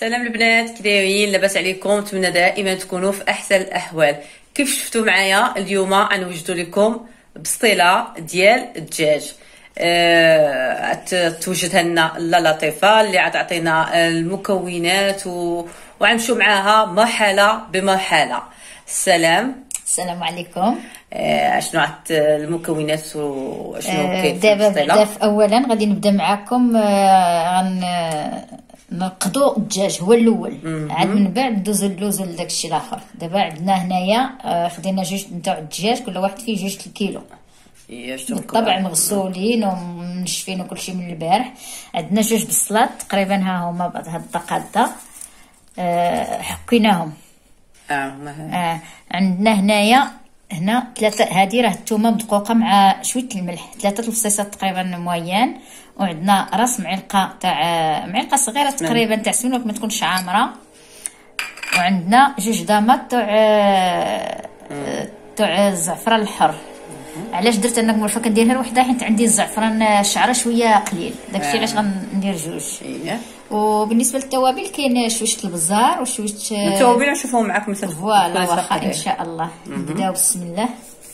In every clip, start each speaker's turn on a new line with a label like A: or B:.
A: سلام البنات، كي دايرين؟ لاباس عليكم؟ نتمنى دائما تكونوا في احسن الاحوال. كيف شفتوا معايا اليوم غنوجدوا لكم بسطيله ديال الدجاج. توجدها لنا لا لطيفه اللي غتعطينا المكونات وغنمشيو معاها مرحله بمرحله.
B: السلام عليكم.
A: شنو المكونات وشنو كاين
B: دابا اولا غادي نبدا معكم. نقضوا الدجاج هو الاول، عاد من بعد ندوزو اللوز وداكشي الاخر. دابا عندنا هنايا خدينا جوج نتاع الدجاج، كل واحد فيه 2 الكيلو. بالطبع مغسولين ومنشفين وكلشي من البارح. عندنا 2 بصلات تقريبا، ها هما بعض هاد الدقات حكيناهم. عندنا هنا 3. هذه راه الثومه مدقوقه مع شويه الملح، 3 الفصيصات تقريبا مويان. وعندنا راس معلقه معلقه صغيره تقريبا تاع سمن ما تكونش عامره. وعندنا 2 ضامات تاع الزعفران الحر. علاش درت انا مرفه كندير غير وحده؟ حيت عندي الزعفران الشعره شويه قليل، داكشي علاش غندير 2. وبالنسبه للتوابل كاين شويه البزار وشويه
A: التوابل نشوفهم معكم مثلا
B: فوالا واخا ان شاء الله. نبداو بسم الله.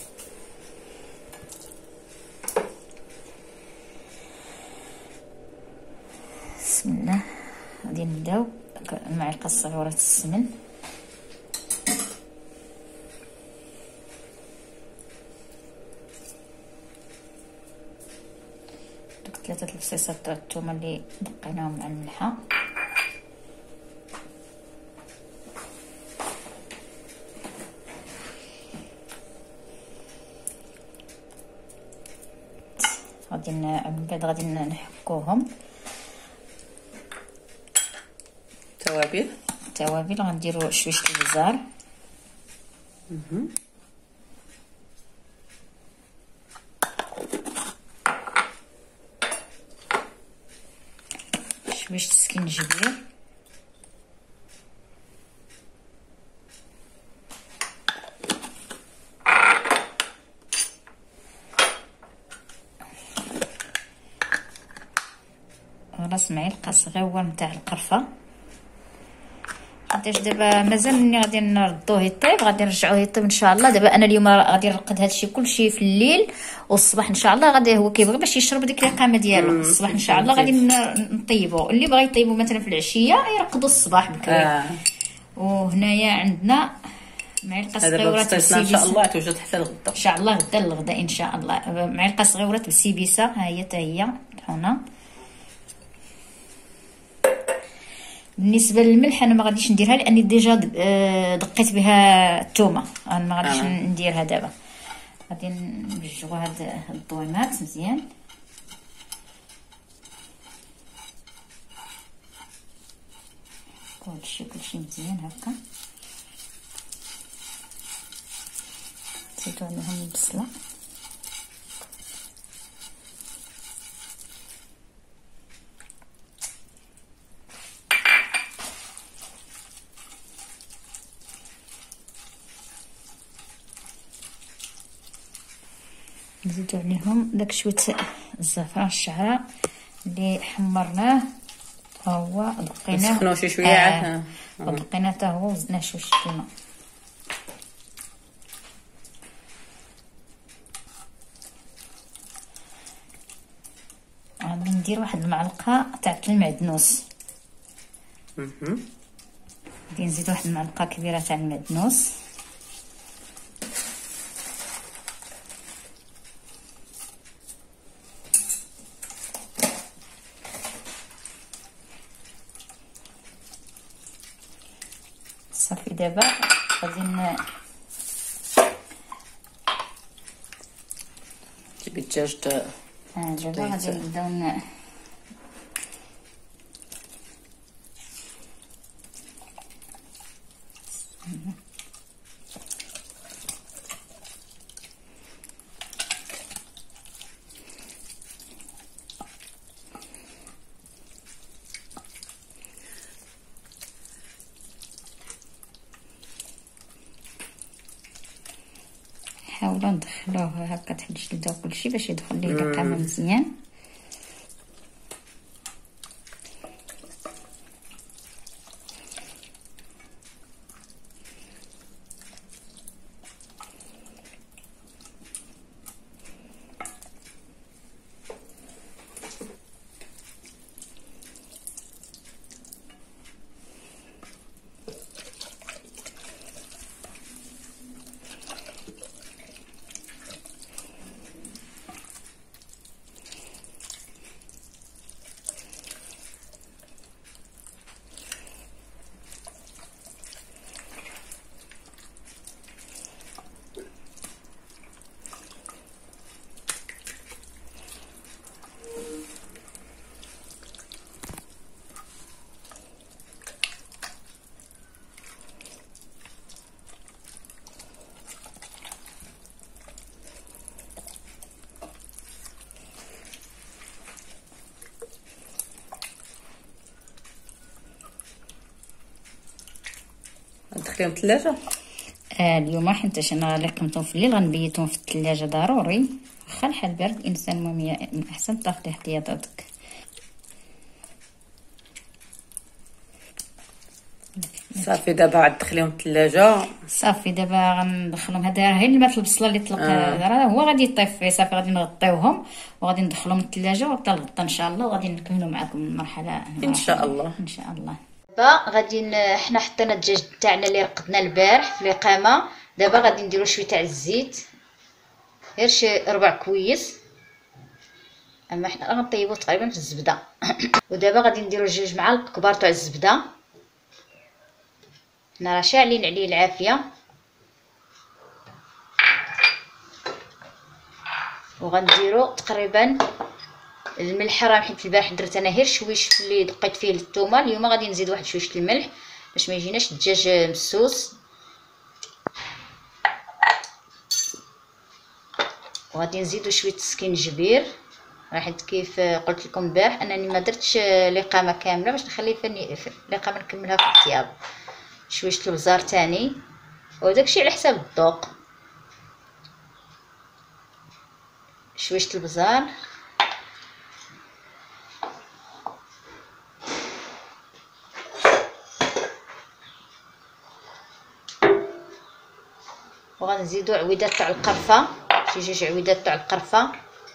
B: بسم الله. غادي نبداو المعلقه الصغيره السمن. دوك 3 الفصيصات تاع الثومه اللي دقيناهم مع الملحه. من بعد غادي نحكوهم. توابل غنديروا شويه البزار، شويه السكينجبير، راس معلقه صغيره نتاع القرفه. حيتاش دابا مازال مني غادي نردوه يطيب، غادي نرجعوه يطيب ان شاء الله. دابا انا اليوم غادي نرقد هادشي كلشي في الليل، والصباح ان شاء الله غادي هو كيبغي باش يشرب ديك القامه ديالو. الصباح ان شاء الله غادي نطيبو. اللي بغى يطيبو مثلا في العشيه يرقدوا الصباح بكري. وهنايا عندنا معلقه صغيره
A: تاع ان شاء الله توجد حتى الغدا
B: ان شاء الله. غدا الغداء ان شاء الله. معلقه صغيره بسيبيسه، ها هي حتى هي طحونه. بالنسبه للملح انا ما غاديش نديرها لاني ديجا دقيت بها الثومه، انا ما غاديش نديرها دابا. غادي نبجغوا هاد الضويمات مزيان. كلشي مزيان هكا. نزيدو عليهم البصله. نزيدو عليهم داك شويه الزعفران الشعره اللي حمرناه، هو دقيناه
A: نسخنوه شي شويه
B: دقيناه حتى هو وزدناه شويه الماء. غادي ندير واحد المعلقه تاع المعدنوس. غادي نزيد واحد المعلقه كبيره تاع المعدنوس. صافي. دابا غادي
A: تجيبي الدجاج
B: دابا غادي نبداو نحاولوا ندخلوه هكا تحت الجلده وكلشي باش يدخل ليه القامه مزيان.
A: تدخليهم الثلاجه؟
B: اليوم حيت انا اللي قمتهم في الليل غنبيتهم في الثلاجه ضروري، واخا الحال بارد الانسان المهم احسن تاخدي احتياطاتك.
A: صافي دابا عاد تدخليهم الثلاجه.
B: صافي دابا غندخلهم، هذا غير الماء البصله اللي طلق راه هو غادي يطيب فيه. صافي غادي نغطيوهم وغادي ندخلهم الثلاجه وحتى الغطا ان شاء الله، وغادي نكملوا معكم المرحله
A: ان شاء الله.
B: ان شاء الله. دابا غادي حنا حطينا الدجاج تاعنا اللي رقدنا البارح في القامه. دابا غادي نديروا شويه تاع الزيت، غير شي ربع كويس، اما حنا غنطيبوه تقريبا في الزبده. ودابا غادي نديروا 2 معالق كبار تاع الزبده، حنا راه شاعلين عليه العافيه. وغنديروا تقريبا الملح، راه حيت البارح درت انا غير شويش اللي دقيت فيه الثومه. اليوم غادي نزيد واحد شويش الملح باش ما يجيناش الدجاج مسوس. وغادي نزيدوا شويه السكينجبير، راه حيت كيف قلت لكم البارح انني ما درتش الاقامه كامله باش نخلي في الاقامه نكملها في الطياب. شويش البزار تاني، وداكشي على حساب الذوق. شويش البزار، وغنزيدو عويدات تاع القرفه، شي 2 عويدات تاع القرفه.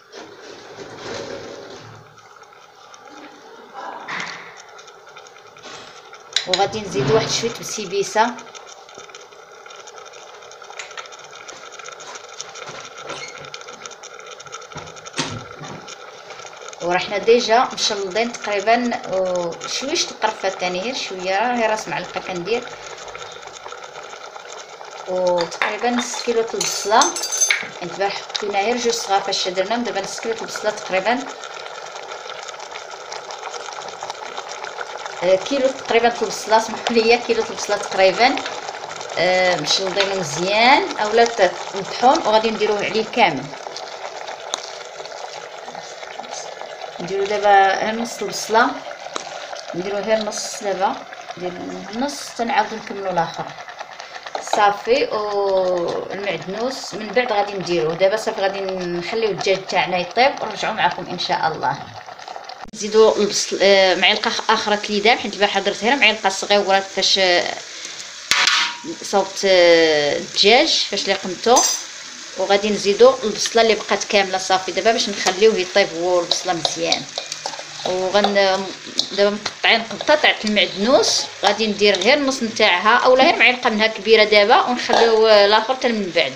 B: وغادي نزيدو واحد شويه بسيبيسه، وراه حنا ديجا مشلضين تقريبا شويش القرفه تاني، غير شويه، غير راس معلقه كندير. وتقريبا نص كيلو البصله، حيت البارح حطينا غير 2 صغار فاش درناهم. دابا نص كيلو البصله تقريبا، كيلو تقريبا البصله، سمحوا لي، كيلو البصله تقريبا مشلضينو مزيان اولا مطحون. وغادي نديروه عليه كامل، نديرو دابا غير نص البصله، نديرو غير نص دابا، ندير نص تنعاودو نكملو الاخر. صافي. والمعدنوس من بعد غادي نديروه. دابا صافي غادي نخليو الدجاج تاعنا يطيب ونرجعوا معكم ان شاء الله. نزيدو البصل معلقه اخرى كليدام، حيت البارح درت غير معلقه صغيره فاش صوبت الدجاج فاش لقمتو. وغادي نزيدو البصله اللي بقات كامله. صافي دابا باش نخليوه يطيب هو البصله مزيان. دابا مقطعين قبطه تاع المعدنوس، غادي ندير غير النص نتاعها اولا غير معلقه منها كبيره دابا، ونخليو الاخر حتى من بعد.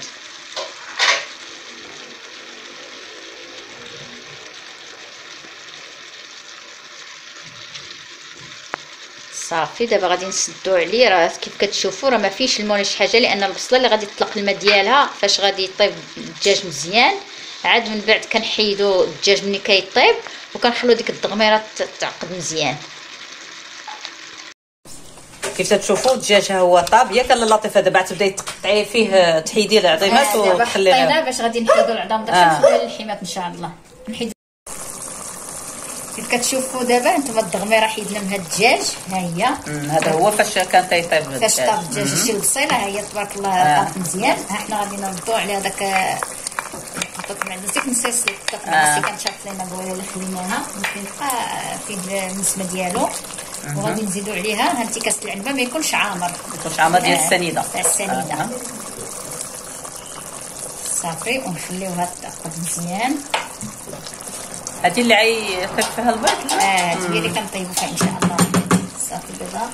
B: صافي دابا غادي نسدو عليه. راه كيف كتشوفوا راه ما فيش الماء ولا شي حاجه، لان البصله اللي غادي تطلق الماء ديالها فاش غادي يطيب الدجاج مزيان. عاد من بعد كنحيدو الدجاج ملي كيطيب وكنخليو ديك الدغميره تعقد مزيان.
A: كيف تشوفوا الدجاج ها هو طاب ياك لاله لطيفه. دابا تبداي تقطعي فيه، تحيدي العظيمات
B: وتخليها باش غادي نحيدو العظام داك نخليو اللحيمات ان شاء الله. نحيد كيف كتشوفوا دابا نتوما الدغميره حيدنا منها الدجاج. ها هي،
A: هذا هو فاش كان تيطيب الدجاج.
B: فاش طاب الدجاج شي البصيله ها هي تبارك الله طاب مزيان. ها حنا غادي نردو على هذاك الطاط مع ديك نسيس الطاط اللي كانت شافت لنا بويا اللي خليناها، ممكن يبقى فيه النسمه ديالو. وغادي نزيدو عليها هانتي كاس العنبه، ما يكونش عامر،
A: ما يكونش عامر، ديال السنيده،
B: تاع السنيده. صافي ونخليوها تعقد مزيان.
A: هذه اللي عيطيب فيها البيض.
B: هذه اللي كنطيبو فيها ان شاء الله. صافي دابا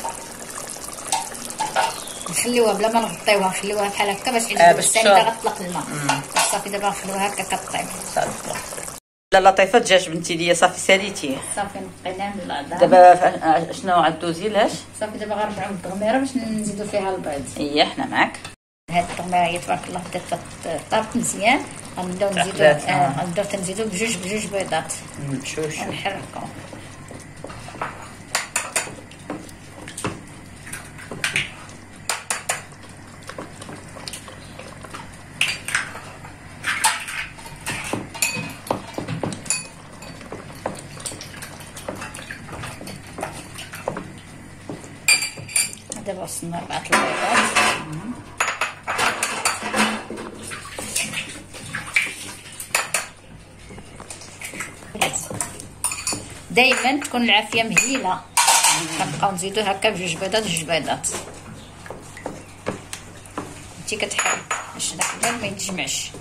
B: نخليوها بلا ما نغطيوها، نخليوها بحال هكا باش السنيده غتطلق الماء. صافي دابا نخليوها هكا كطيب. صافي
A: لا لطيفه الدجاج بنتي ليا صافي ساليتيه.
B: صافي نقيناه من العظام.
A: دابا شنو غدوزي لاش؟
B: صافي دابا غنرجعو للدغميره باش نزيدو فيها البيض.
A: اييه حنا معاك.
B: هاد الدغميره هي تبارك الله بدات طابت مزيان. غنبداو نزيدو بجوج بيضات
A: بشوش
B: ونحركو. دابا وصلنا 4 البيضات. دائما تكون العافيه مهيله. كنبقاو نزيدو هكا بجوج بيضات جوج بيضات. انت كتحاول باش داك البيض ما يتجمعش.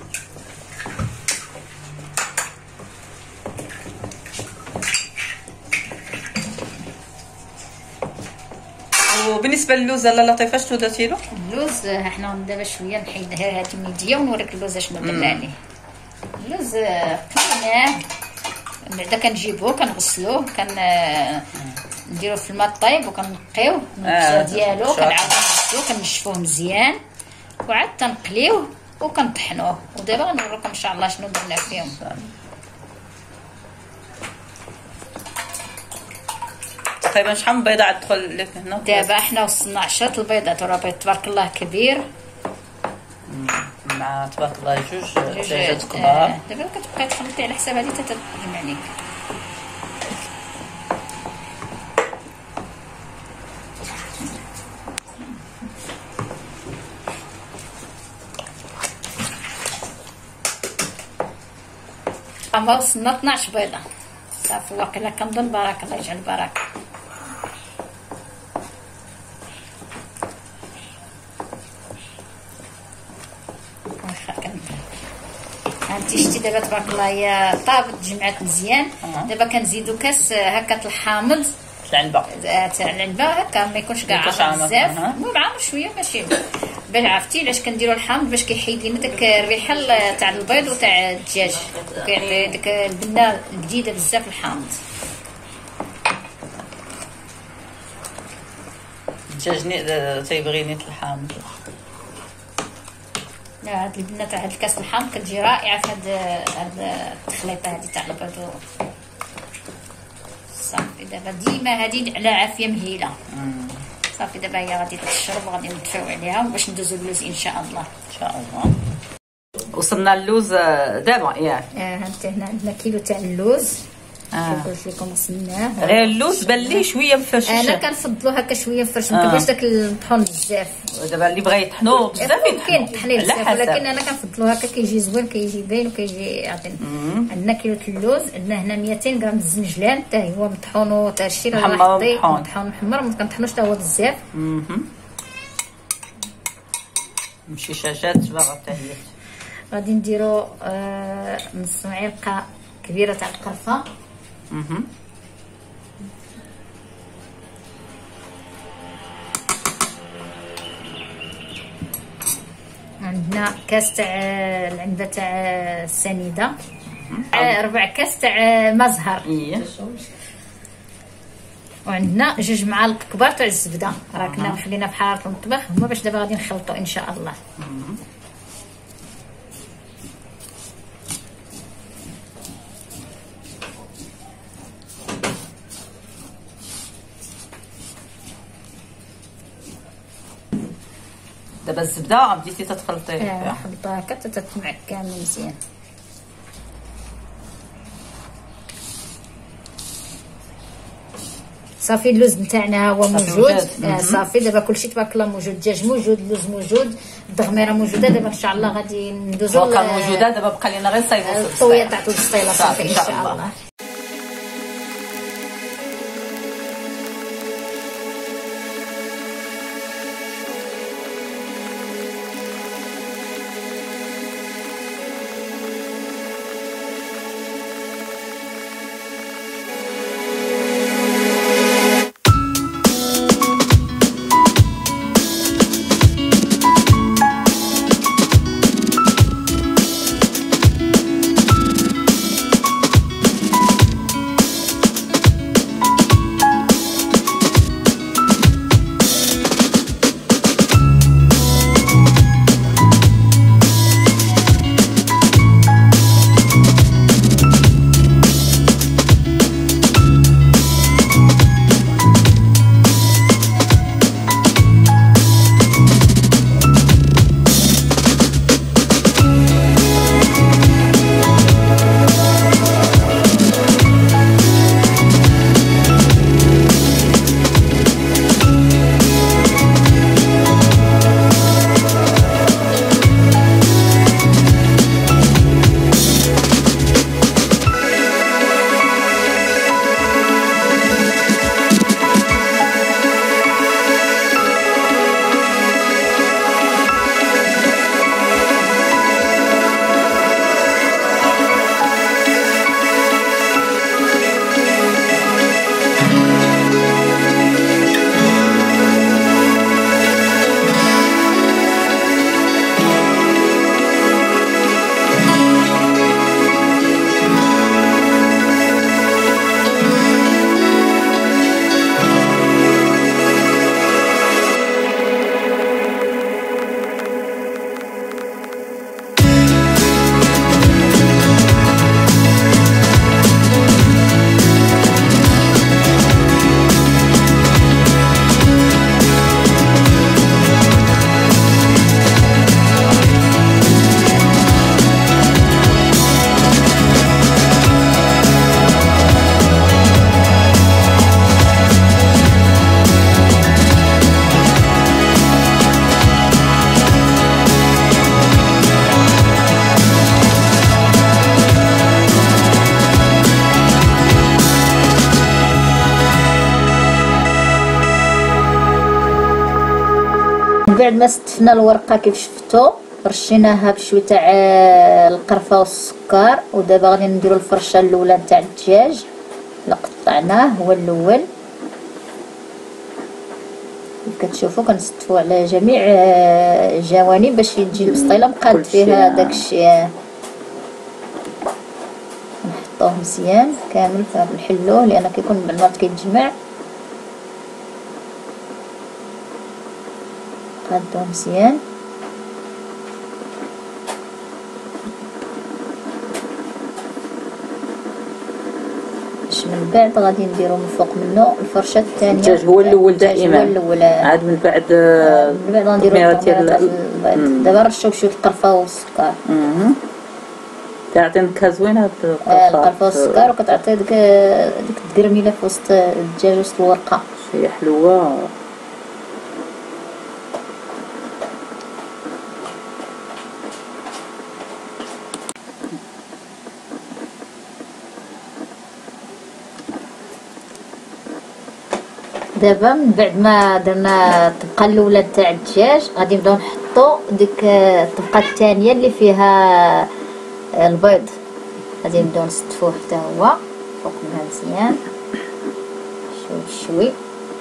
A: وبالنسبه للوز لاله لطيفه شنو درتي له؟
B: اللوز حنا دابا شويه نحيدها هذه ميديا ونوريك اللوز شنو درنا عليه. اللوز قلناه بعدا كنجيبوه كنغسلوه نديروه في الماء الطايب وكنقيوه النقشه ديالو كنعاودو نغسلوه كنشفوه مزيان وعاد تنقليوه وكنطحنوه. ودابا غنوريكم ان شاء الله شنو درنا فيهم.
A: تقريبا شحال من بيضه عاد تدخل لك هنا؟
B: دابا حنا وصلنا 10 البيضات وراه بيض تبارك الله كبير
A: مع تبارك الله جوج دجاجات كبار.
B: دابا كتبقاي تخلطي على حساب هذه تتجمع لك. اما وصلنا 12 بيضه صافي. واقيلا كنظن بارك الله يجعل البركه. هانتي شتي دابا تبارك الله هي طابت تجمعات مزيان. دابا كنزيدو كاس هكا الحامض تاع العنبه هكا ما يكونش كاع عامر بزاف. المهم عامر شويه ماشي باش عرفتي علاش كنديروا الحامض باش كيحيد لنا داك الريحه تاع البيض وتاع الدجاج كيعطي داك البنه جديده بزاف الحامض.
A: الدجاج تيبغي نيت الحامض.
B: هاد البنه تاع هاد الكاس الحامض كتجي رائعه في هاد التخليطه هادي تاع البيض. صافي دابا ديما هادي على عافيه مهيله. صافي دابا هي غادي تشرب وغادي ندفعو عليها باش ندوزو اللوز ان شاء الله.
A: ان شاء الله. وصلنا اللوز دابا ياك.
B: هانت هنا عندنا كيلو تاع اللوز. قلت لكم وصلناه.
A: غير اللوز بان لي شويه مفرشش.
B: انا كنفضلو هكا شويه مفرش ما كنبغيش داك المطحون بزاف.
A: دابا اللي بغى يطحنوه بزاف
B: كاين طحنيه بزاف ولكن انا كنفضلو هكا كيجي زوين كيجي باين وكيجي يعطينا. عندنا كيلو اللوز. عندنا هنا 200 غرام الزنجلان حتى هو مطحون وتا الشيء راه حطي مطحون محمر ما كنطحنوش حتى هو بزاف.
A: مشيشاجات باغا حتى هي.
B: غادي نديرو نص معلقه كبيره تاع القرفه. عندنا كاس تاع العنبه تاع السنيده. 4 كاس تاع مزهر. وعندنا 2 معالق كبار تاع الزبده راه كنا مخلينا في حراره المطبخ هما باش دابا غادي نخلطوا ان شاء الله.
A: دابا الزبده بديتي تتخلطيه.
B: خلطها هكا تتجمع كامل مزيان. صافي اللوز نتاعنا هو موجود. صافي دابا كلشي تبارك الله موجود. الدجاج موجود، اللوز موجود، الدغميره موجوده. دابا ان شاء الله غادي ندوزو
A: موجوده. دابا بقى لنا غير صايبو
B: الطويه تاع البسطيله. صافي ان شاء الله. بعد ما ستفنا الورقه كيف شفتوا رشيناها بشويه تاع القرفه والسكر. ودابا غادي نديروا الفرشه الاولى تاع الدجاج اللي قطعناه هو الاول. كتشوفوا كنستفوا على جميع الجوانب باش تجي البسطيله مقاد فيها داك الشيء. نحطوه مزيان كامل فنحلوه لان كيكون بعد كيتجمع. نقادوه مزيان باش من بعد غادي نديرو من فوق منه الفرشه الثانيه.
A: الدجاج هو الاول دائما،
B: هو الاول
A: عاد من بعد
B: غنديرو البيض. دابا نرشو بشويه القرفه والسكر.
A: تعطي نكهه زوينه هاد
B: القرفه والسكر، وكتعطي ديك التقرميله في وسط الدجاج وسط الورقه.
A: شي حلوه.
B: دابا من بعد ما درنا الطبقه الاولى تاع الدجاج غادي نبداو نحطو ديك الطبقه الثانيه اللي فيها البيض. غادي نبداو نستفوه حتى هو فوق منها مزيان شوي بشوي.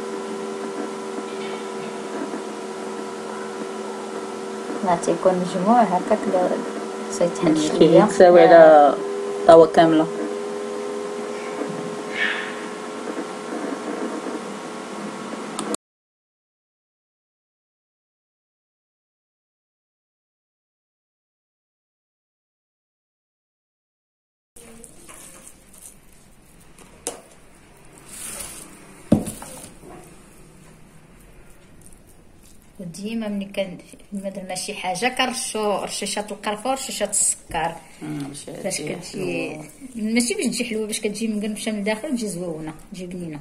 B: ما تيكون مجموع هكاك سيتحل شويه
A: تساوي على طاوه كامله.
B: وديما ملي درنا شي حاجه كنرشو رشيشه القرفه ورشيشه السكر باش كتجي ماشي باش تجي حلوه، باش كتجي مقرمشه من الداخل وتجي زوينه تجي بنينه.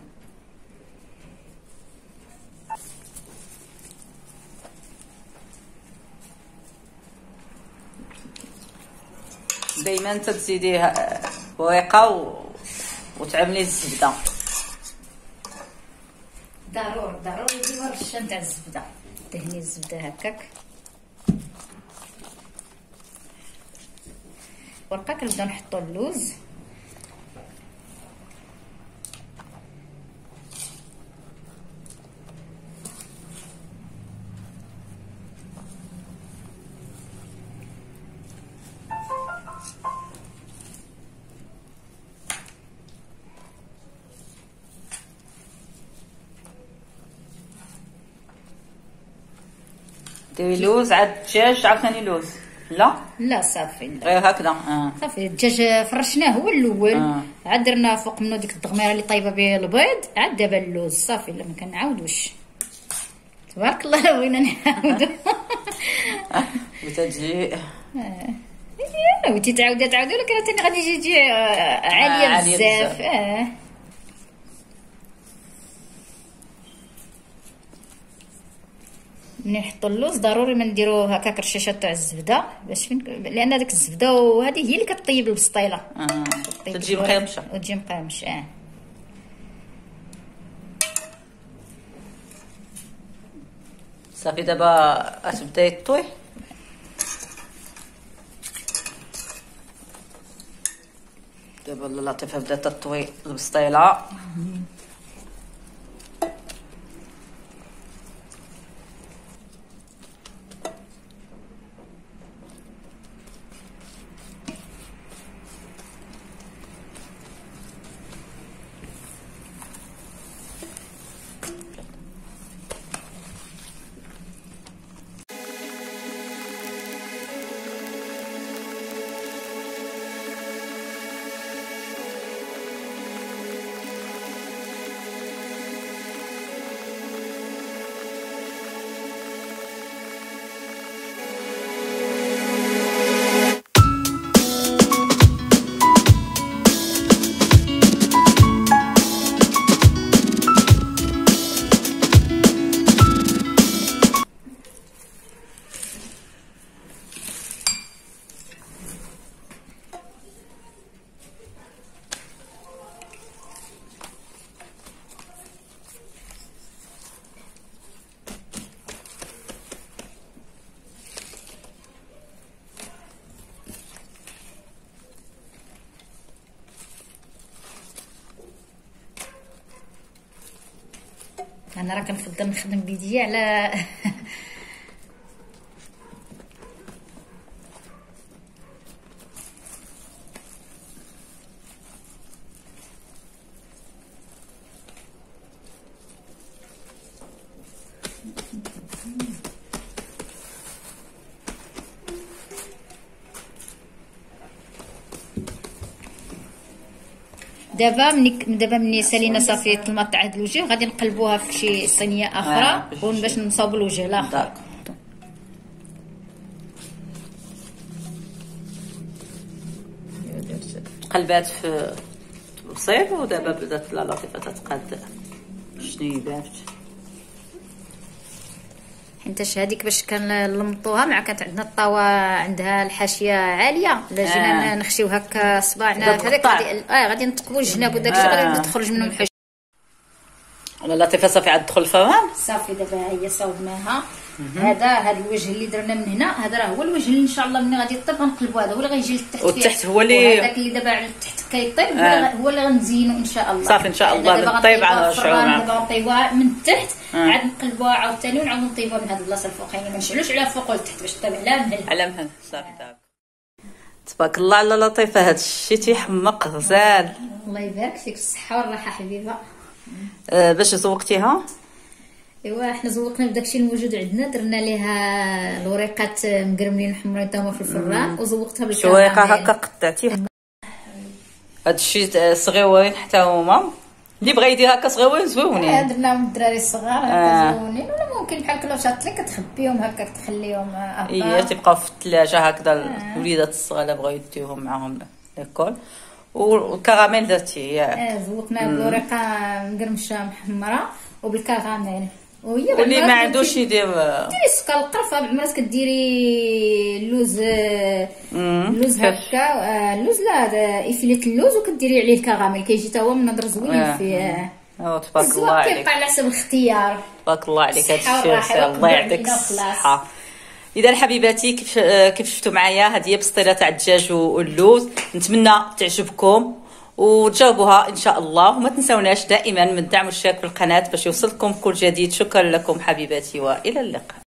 A: دائما تزيديه ورقه وتعملي الزبده.
B: ضروري ديما رشه تاع الزبده. دهني الزبده هكاك ورقه. كنبداو نحطو اللوز
A: ديري لوز عاد الدجاج عاوتاني لوز.
B: لا صافي
A: غير هكذا.
B: صافي الدجاج فرشناه هو الاول. عاد درنا فوق منه ديك الدغميره اللي طايبه به البيض. عاد دابا اللوز صافي. لا ما كنعاودوش. تبارك الله بغينا نعاودو.
A: وتجي
B: ودي تعاودو لكن ثاني غادي يجي عاليه بزاف. ملي نحطو اللوز ضروري ما نديرو هكاك رشيشه تاع الزبده باش لان داك الزبده وهذه هي اللي كطيب البسطيله.
A: تجي مقرمشه
B: وتجي مقرمشه.
A: صافي دابا غتبدا يطوي. دابا لطيفه بدات تطوي البسطيله.
B: انا راه كنفضل نخدم بيديا على دابا ملي سالينا صافي الطلماط تاع هاد الوجه غادي نقلبوها في شي صينيه اخرى باش نصاوبوا الوجه الاخر.
A: قلبات في البصيل ودابا بدات لا لطيفه تتقاد الشنيبات،
B: حيتاش هذيك باش كنلمطوها مع كانت عندنا الطاوه عندها الحاشيه عاليه، لا جينا نخشيو هكا صباعنا هذاك غادي نتقبوا الجناب وداك الشيء غادي تخرج منهم حاجه.
A: لا لطيفه صافي عاد تدخل الفران
B: صافي. دابا هي صاوبناها. هذا الوجه اللي درنا من هنا هذا راه هو الوجه اللي ان شاء الله ملي غادي يطيب غنقلبوا، هذا هو اللي غيجي للتحت
A: والتحت هو اللي
B: هذاك اللي دابا على التحت كيطيب هو اللي غنزينو ان شاء الله.
A: صافي ان شاء الله بالطيب غنرجعوا معاك.
B: دابا غنطيبوها من التحت عاد نقلبوها عاوتاني ونعاودو نطيبوها من هاد البلاصه الفوقانيه، ما نشعلوش على فوق والتحت باش طيب على مهل
A: على مهل. صافي تبارك الله على لطيفه، هذا الشيء تيحمق غزال.
B: الله يبارك فيك بالصحه والراحه حبيبه.
A: باش زوقتيها؟
B: ايوا حنا زوقنا بداكشي الموجود عندنا، درنا ليها الوريقات مقرملين حمرين تما في الفران وزوقتها بالكراميل.
A: شويقه هكا قطعتيها هاد الشيء صغيورين حتى هما اللي بغا يدير هكا صغيورين زويونين.
B: درناهم الدراري الصغار هكا زويونين، ولا ممكن بحال كلوشات اللي كتخبيهم هكا تخليهم
A: اي تيبقاو في الثلاجه هكذا. الوليدات الصغار بغاو يديوهم معاهم ليكول. والكراميل درتيه
B: زوقنا بالوريقه مقرمشه محمره وبالكراميل.
A: واللي ما عندوش يدير
B: ديري السكر القرفه بعد كديري اللوز هكا اللوز لا افيليت اللوز وكديري عليه الكراميل كيجي تا هو منظر زوين فيه.
A: تبارك الله عليك،
B: كيبقى على حسب الاختيار.
A: تبارك الله عليك. هذا الشيء الله يعطيك الصحه. اذا حبيباتي كيف شفتوا معايا هذه هي بسطيله تاع الدجاج واللوز، نتمنى تعجبكم وتجاوبوها ان شاء الله، وما تنسوناش دائما من الدعم والاشتراك في القناه باش يوصلكم كل جديد. شكرا لكم حبيباتي والى اللقاء.